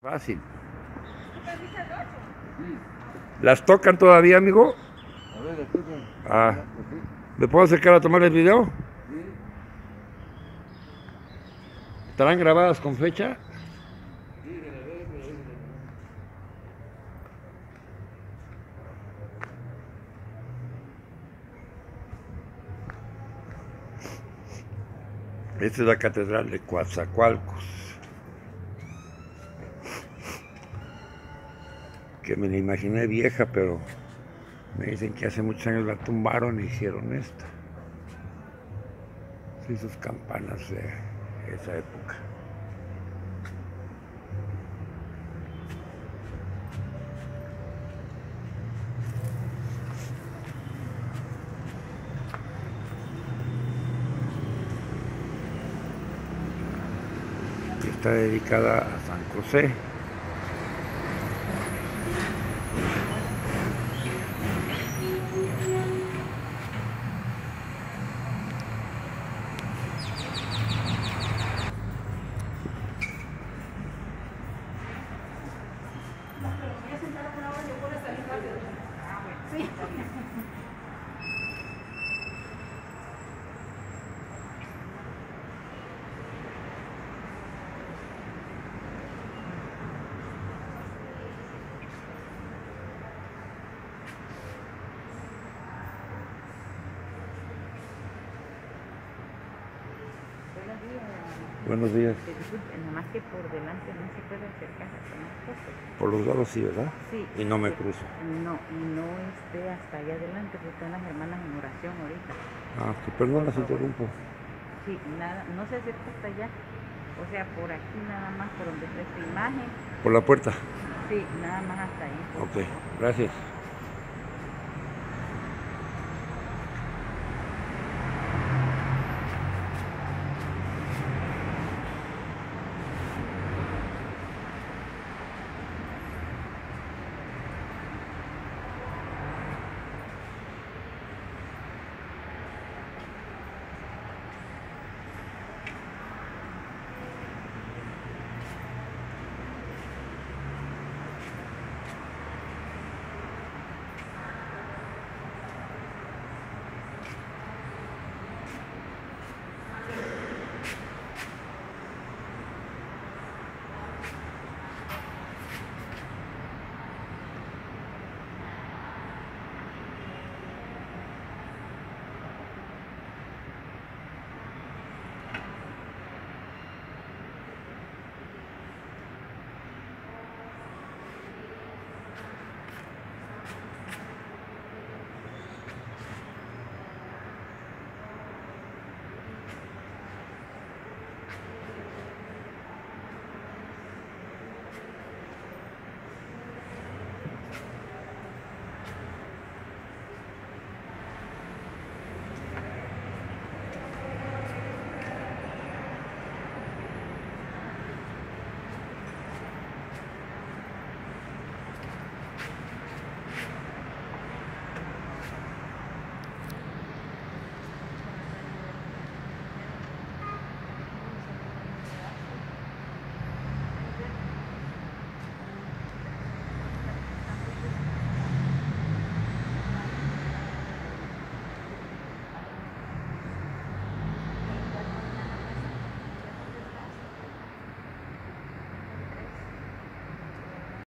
Fácil. ¿Las tocan todavía, amigo? A ver, las tocan. Ah. ¿Me puedo acercar a tomar el video? Sí. ¿Estarán grabadas con fecha? Sí, de la vez, de la vez. Esta es la catedral de Coatzacoalcos, que me la imaginé vieja, pero me dicen que hace muchos años la tumbaron e hicieron esta. Sí, sus campanas de esa época. Y está dedicada a San José. Sí. Buenos días. Disculpe, nada más que por delante no se puede acercar a tomar fotos. Por los lados sí, ¿verdad? Sí. Y no me cruzo. No, y no esté hasta allá adelante, porque están las hermanas en oración ahorita. Ah, que perdón, las interrumpo. Sí, nada, no se acerca hasta allá. O sea, por aquí nada más, por donde está esta imagen. Por la puerta. Sí, nada más hasta ahí. Ok, gracias.